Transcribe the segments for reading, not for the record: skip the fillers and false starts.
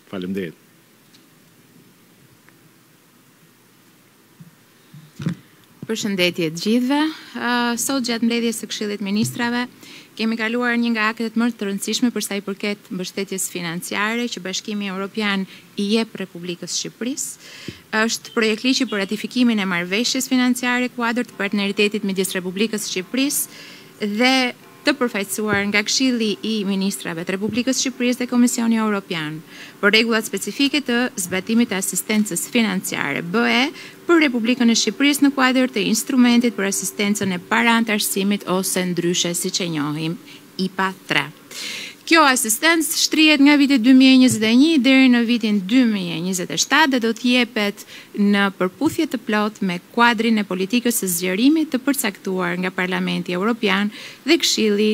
Faleminderit. Përshëndetje të gjithëve. Sot gjatë mbledhjes së Këshillit Ministrave kemi kaluar një nga aktet më të rëndësishme për sa i përket mbështetjes financiare që Bashkimi Evropian i jep Republikës Shqipërisë. Është projekt ligji për ratifikimin e marrëveshjes financiare kuadër të partneritetit midis Republikës Shqipërisë dhe të përfaqësuar nga Këshilli i Ministrave të Republikës Shqipërisë dhe Komisioni Evropian për rregullat specifike të zbatimit të asistencës financiare BE për Republikën e Shqipërisë në kuadër të instrumentit për asistencën e parantarësimit ose ndryshe siç e njohim IPA 3. Kjo asistencë shtrihet nga viti 2021 deri në vitin 2027 dhe do të jepet në përputhje të plot me kuadrin e politikës së zgjerimit të përcaktuar nga Parlamenti Evropian dhe Këshilli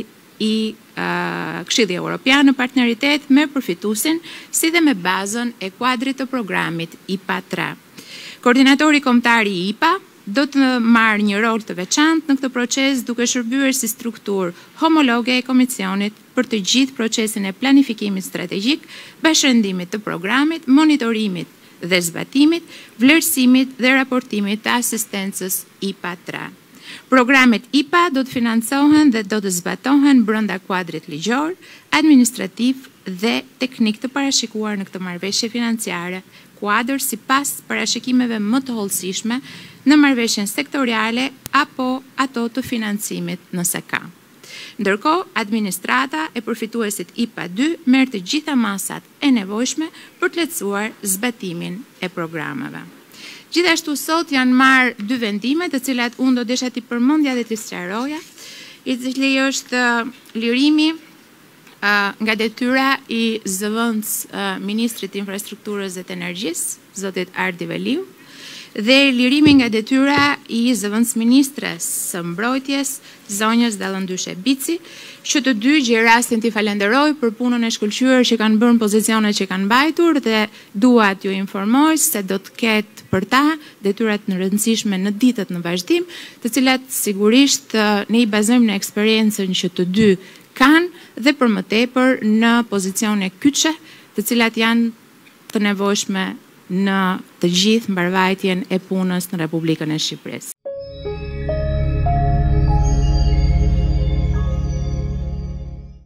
Evropian në partneritet me përfituesin si dhe me bazën e kuadrit të programit IPA 3. Koordinatori kombëtar i IPA do të marrë një rol të veçantë në këtë proces duke shërbyer si strukturë homologe e Komisionit për të gjithë procesin e planifikimit strategjik, bashkëndimit të programit, monitorimit dhe zbatimit, vlerësimit dhe raportimit të asistencës IPA 3. Programet IPA do të financohen dhe do të zbatohen brenda kuadrit ligjor, administrativ dhe teknik të parashikuar në këtë marrëveshje financiare, kuadër sipas parashikimeve më të hollësishme në marrëveshjen sektoriale apo ato të financimit nëse ka. Ndërkohë, administrata e përfituesit IPA 2 merr të gjitha masat e nevojshme për të lehtësuar zbatimin e programeve. Gjithashtu sot janë marrë 2 vendime të cilat unë do desha t'i përmendja dhe t'i sqaroja, i cili është lirimi nga detyra i zëvendës ministrit të Infrastrukturës dhe të Energjisë, zotit Ardi Veliu, dhe lirimi nga detyra i zëvendës ministres së Mbrojtjes Dallëndyshe Bici, që të dy gjej rastin t'i falenderoj për punën e shkëlqyer që kanë bërë në pozicionet që kanë mbajtur dhe dua t'ju informoj se do të ketë për ta detyrat në rëndësishme në ditët në vazhdim, të cilat sigurisht ne i bazojmë në eksperiencën që të dy kanë dhe për më tepër në pozicione kyçe, të cilat janë të nevojshme në të gjithë mbarvajtjen e punës në Republikën e Shqipërisë.